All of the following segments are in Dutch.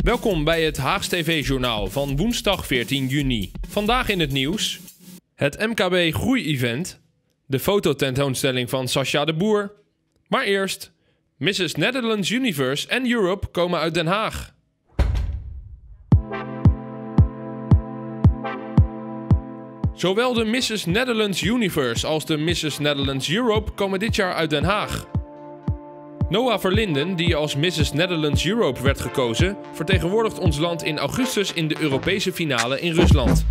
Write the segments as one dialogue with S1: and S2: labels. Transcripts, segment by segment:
S1: Welkom bij het Haags TV-journaal van woensdag 14 juni. Vandaag in het nieuws: het MKB Groei-event, de fototentoonstelling van Sascha de Boer. Maar eerst, Mrs. Netherlands Universe en Europe komen uit Den Haag. Zowel de Mrs. Netherlands Universe als de Mrs. Netherlands Europe komen dit jaar uit Den Haag. Noah Verlinden, die als Mrs. Netherlands Europe werd gekozen, vertegenwoordigt ons land in augustus in de Europese finale in Rusland.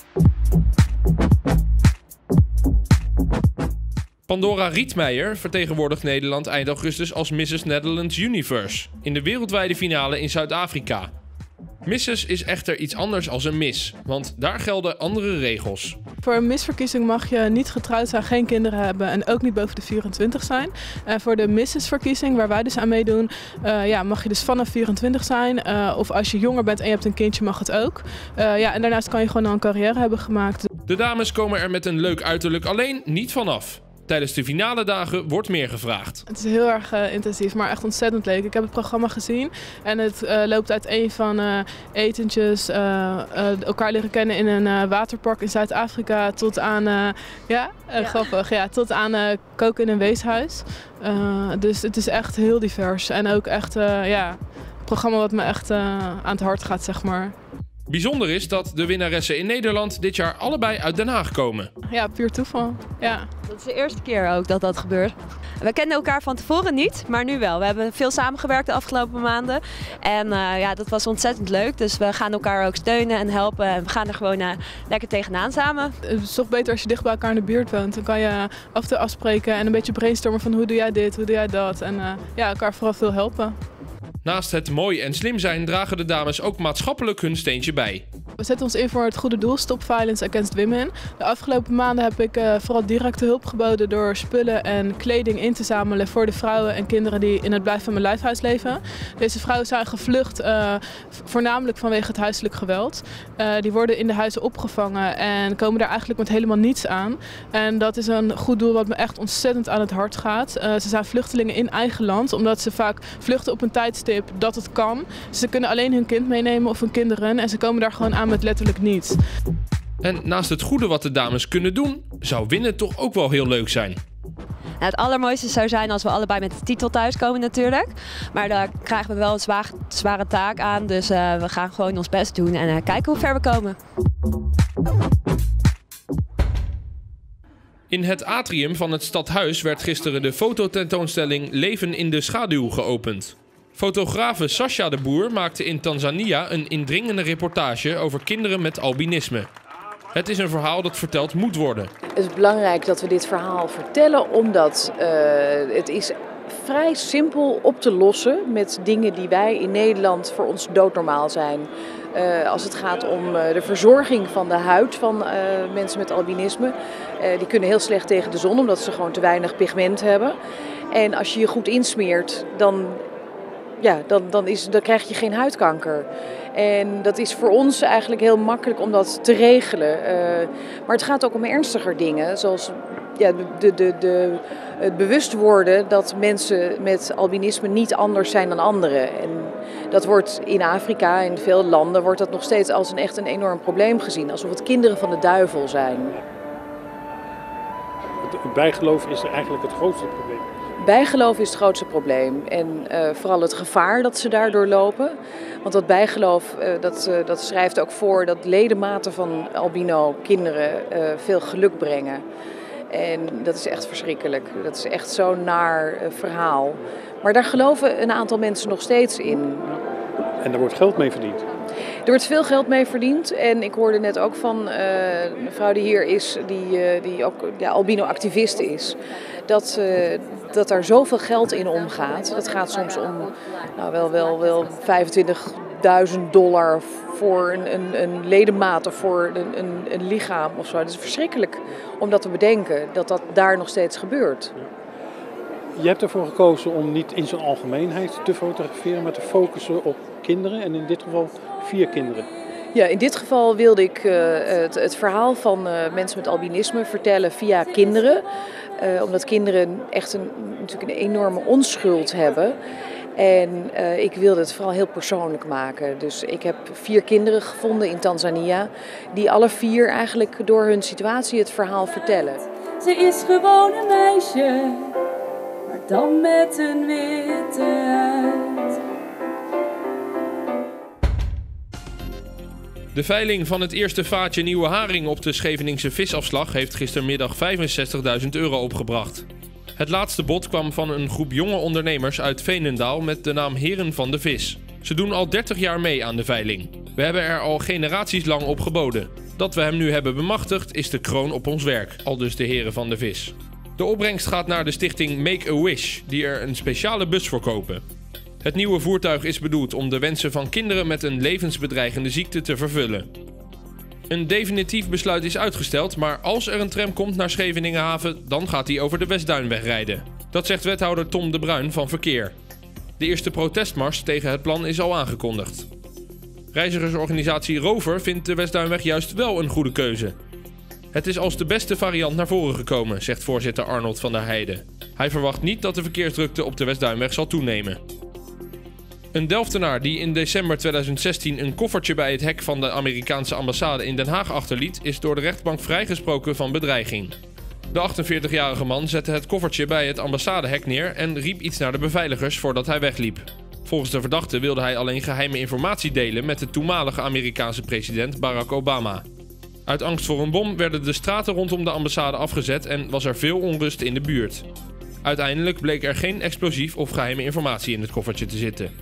S1: Pandora Rietmeijer vertegenwoordigt Nederland eind augustus als Mrs. Netherlands Universe in de wereldwijde finale in Zuid-Afrika. Mrs. is echter iets anders als een Miss, want daar gelden andere regels.
S2: Voor een Miss-verkiezing mag je niet getrouwd zijn, geen kinderen hebben en ook niet boven de 24 zijn. Voor de Misses-verkiezing, waar wij dus aan meedoen, mag je dus vanaf 24 zijn. Of als je jonger bent en je hebt een kindje, mag het ook. En daarnaast kan je gewoon al een carrière hebben gemaakt.
S1: De dames komen er met een leuk uiterlijk alleen niet vanaf. Tijdens de finale dagen wordt meer gevraagd.
S2: Het is heel erg intensief, maar echt ontzettend leuk. Ik heb het programma gezien en het loopt uiteen van etentjes, elkaar leren kennen in een waterpark in Zuid-Afrika tot aan, grappig, tot aan koken in een weeshuis. Dus het is echt heel divers en ook echt een programma wat me echt aan het hart gaat, zeg maar.
S1: Bijzonder is dat de winnaressen in Nederland dit jaar allebei uit Den Haag komen.
S2: Ja, puur toeval. Ja.
S3: Dat is de eerste keer ook dat dat gebeurt. We kenden elkaar van tevoren niet, maar nu wel. We hebben veel samengewerkt de afgelopen maanden. En dat was ontzettend leuk. Dus we gaan elkaar ook steunen en helpen. En we gaan er gewoon lekker tegenaan samen.
S2: Het is toch beter als je dicht bij elkaar in de buurt woont. Dan kan je af en toe afspreken en een beetje brainstormen van hoe doe jij dit, hoe doe jij dat. En elkaar vooral veel helpen.
S1: Naast het mooi en slim zijn dragen de dames ook maatschappelijk hun steentje bij.
S2: We zetten ons in voor het goede doel, Stop Violence Against Women. De afgelopen maanden heb ik vooral directe hulp geboden door spullen en kleding in te zamelen voor de vrouwen en kinderen die in het Blijf van mijn lijfhuis leven. Deze vrouwen zijn gevlucht, voornamelijk vanwege het huiselijk geweld. Die worden in de huizen opgevangen en komen daar eigenlijk met helemaal niets aan. En dat is een goed doel wat me echt ontzettend aan het hart gaat. Ze zijn vluchtelingen in eigen land, omdat ze vaak vluchten op een tijdstip dat het kan. Ze kunnen alleen hun kind meenemen of hun kinderen en ze komen daar gewoon aan met letterlijk niets.
S1: En naast het goede wat de dames kunnen doen, zou winnen toch ook wel heel leuk zijn.
S3: Het allermooiste zou zijn als we allebei met de titel thuiskomen natuurlijk. Maar daar krijgen we wel een zware taak aan. Dus we gaan gewoon ons best doen en kijken hoe ver we komen.
S1: In het atrium van het stadhuis werd gisteren de fototentoonstelling Leven in de Schaduw geopend. Fotografe Sascha de Boer maakte in Tanzania een indringende reportage over kinderen met albinisme. Het is een verhaal dat verteld moet worden.
S4: Het is belangrijk dat we dit verhaal vertellen, omdat het is vrij simpel op te lossen met dingen die wij in Nederland voor ons doodnormaal zijn. Als het gaat om de verzorging van de huid van mensen met albinisme. Die kunnen heel slecht tegen de zon, omdat ze gewoon te weinig pigment hebben. En als je je goed insmeert, dan krijg je geen huidkanker. En dat is voor ons eigenlijk heel makkelijk om dat te regelen. Maar het gaat ook om ernstiger dingen, zoals het bewust worden dat mensen met albinisme niet anders zijn dan anderen. En dat wordt in Afrika, in veel landen, wordt dat nog steeds als echt een enorm probleem gezien. Alsof het kinderen van de duivel zijn.
S5: Het bijgeloof is eigenlijk het grootste probleem.
S4: Bijgeloof is het grootste probleem en vooral het gevaar dat ze daardoor lopen. Want dat bijgeloof dat schrijft ook voor dat ledematen van albino kinderen veel geluk brengen. En dat is echt verschrikkelijk. Dat is echt zo'n naar verhaal. Maar daar geloven een aantal mensen nog steeds in.
S5: En daar wordt geld mee verdiend.
S4: Er wordt veel geld mee verdiend en ik hoorde net ook van een vrouw die hier is, die ook albino-activist is, dat daar zoveel geld in omgaat. Dat gaat soms om wel $25.000 voor een ledemaat of voor een lichaam of zo. Het is verschrikkelijk om dat te bedenken, dat daar nog steeds gebeurt.
S5: Je hebt ervoor gekozen om niet in zijn algemeenheid te fotograferen, maar te focussen op kinderen en in dit geval 4 kinderen.
S4: Ja, in dit geval wilde ik het verhaal van mensen met albinisme vertellen via kinderen. Omdat kinderen echt natuurlijk een enorme onschuld hebben. En ik wilde het vooral heel persoonlijk maken. Dus ik heb 4 kinderen gevonden in Tanzania, die alle 4 eigenlijk door hun situatie het verhaal vertellen.
S6: Ze is gewoon een meisje, maar dan met een witte huid.
S1: De veiling van het eerste vaatje nieuwe haring op de Scheveningse visafslag heeft gistermiddag €65.000 opgebracht. Het laatste bod kwam van een groep jonge ondernemers uit Veenendaal met de naam Heren van de Vis. Ze doen al 30 jaar mee aan de veiling. We hebben er al generaties lang op geboden. Dat we hem nu hebben bemachtigd is de kroon op ons werk, aldus de Heren van de Vis. De opbrengst gaat naar de stichting Make a Wish, die er een speciale bus voor kopen. Het nieuwe voertuig is bedoeld om de wensen van kinderen met een levensbedreigende ziekte te vervullen. Een definitief besluit is uitgesteld, maar als er een tram komt naar Scheveningenhaven, dan gaat die over de Westduinweg rijden. Dat zegt wethouder Tom de Bruin van Verkeer. De eerste protestmars tegen het plan is al aangekondigd. Reizigersorganisatie Rover vindt de Westduinweg juist wel een goede keuze. Het is als de beste variant naar voren gekomen, zegt voorzitter Arnold van der Heijden. Hij verwacht niet dat de verkeersdrukte op de Westduinweg zal toenemen. Een Delftenaar die in december 2016 een koffertje bij het hek van de Amerikaanse ambassade in Den Haag achterliet, is door de rechtbank vrijgesproken van bedreiging. De 48-jarige man zette het koffertje bij het ambassadehek neer en riep iets naar de beveiligers voordat hij wegliep. Volgens de verdachte wilde hij alleen geheime informatie delen met de toenmalige Amerikaanse president Barack Obama. Uit angst voor een bom werden de straten rondom de ambassade afgezet en was er veel onrust in de buurt. Uiteindelijk bleek er geen explosief of geheime informatie in het koffertje te zitten.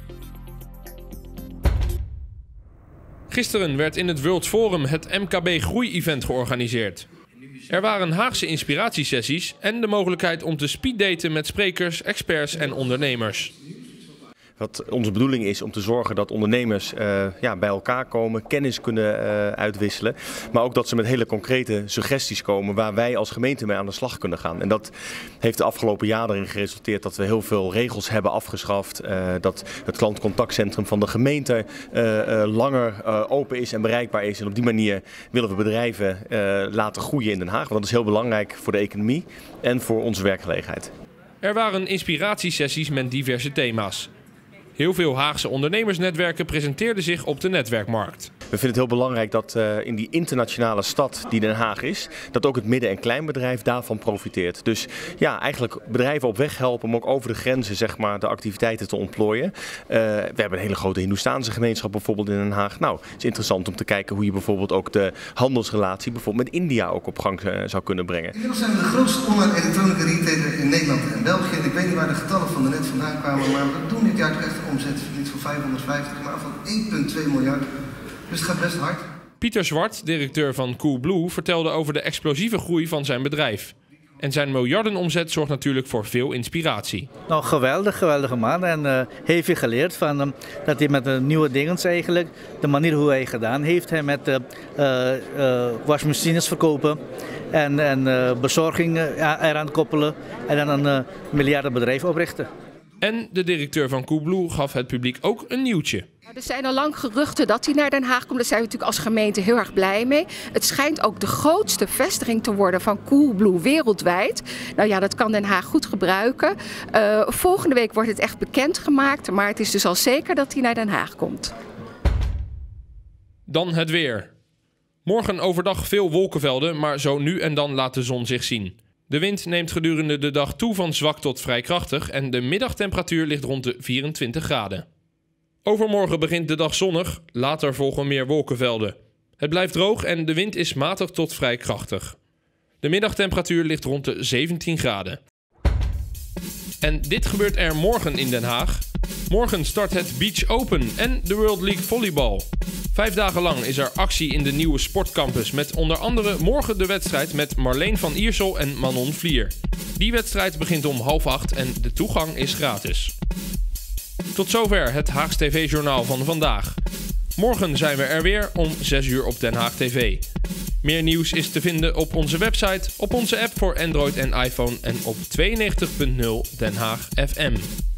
S1: Gisteren werd in het World Forum het MKB Groei-event georganiseerd. Er waren Haagse inspiratiesessies en de mogelijkheid om te speeddaten met sprekers, experts en ondernemers.
S7: Wat onze bedoeling is om te zorgen dat ondernemers bij elkaar komen, kennis kunnen uitwisselen. Maar ook dat ze met hele concrete suggesties komen waar wij als gemeente mee aan de slag kunnen gaan. En dat heeft de afgelopen jaren erin geresulteerd dat we heel veel regels hebben afgeschaft. Dat het klantcontactcentrum van de gemeente langer open is en bereikbaar is. En op die manier willen we bedrijven laten groeien in Den Haag. Want dat is heel belangrijk voor de economie en voor onze werkgelegenheid.
S1: Er waren inspiratiesessies met diverse thema's. Heel veel Haagse ondernemersnetwerken presenteerden zich op de netwerkmarkt.
S7: We vinden het heel belangrijk dat in die internationale stad die Den Haag is, dat ook het midden- en kleinbedrijf daarvan profiteert. Dus ja, eigenlijk bedrijven op weg helpen om ook over de grenzen de activiteiten te ontplooien. We hebben een hele grote Hindoestaanse gemeenschap bijvoorbeeld in Den Haag. Nou, het is interessant om te kijken hoe je bijvoorbeeld ook de handelsrelatie bijvoorbeeld met India ook op gang zou kunnen brengen.
S8: Inmiddels zijn we de grootste online elektronica retailer in Nederland en België. Ik weet niet waar de getallen van net vandaan kwamen, maar we doen dit jaar toch echt omzet niet voor 550, maar van 1,2 miljard. Dus het gaat best hard.
S1: Pieter Zwart, directeur van Coolblue, vertelde over de explosieve groei van zijn bedrijf. En zijn miljardenomzet zorgt natuurlijk voor veel inspiratie.
S9: Nou, geweldige man. En heeft hij geleerd van dat hij met de nieuwe dingen eigenlijk, de manier hoe hij gedaan heeft, hij met wasmachines verkopen en bezorging eraan koppelen en dan een miljardenbedrijf oprichten.
S1: En de directeur van Coolblue gaf het publiek ook een nieuwtje.
S10: Er zijn al lang geruchten dat hij naar Den Haag komt. Daar zijn we natuurlijk als gemeente heel erg blij mee. Het schijnt ook de grootste vestiging te worden van Coolblue wereldwijd. Nou ja, dat kan Den Haag goed gebruiken. Volgende week wordt het echt bekendgemaakt. Maar het is dus al zeker dat hij naar Den Haag komt.
S1: Dan het weer. Morgen overdag veel wolkenvelden, maar zo nu en dan laat de zon zich zien. De wind neemt gedurende de dag toe van zwak tot vrij krachtig en de middagtemperatuur ligt rond de 24 graden. Overmorgen begint de dag zonnig, later volgen meer wolkenvelden. Het blijft droog en de wind is matig tot vrij krachtig. De middagtemperatuur ligt rond de 17 graden. En dit gebeurt er morgen in Den Haag. Morgen start het Beach Open en de World League Volleybal. 5 dagen lang is er actie in de nieuwe sportcampus met onder andere morgen de wedstrijd met Marleen van Iersel en Manon Vlier. Die wedstrijd begint om 7:30 en de toegang is gratis. Tot zover het Haags TV-journaal van vandaag. Morgen zijn we er weer om 6 uur op Den Haag TV. Meer nieuws is te vinden op onze website, op onze app voor Android en iPhone en op 92.0 Den Haag FM.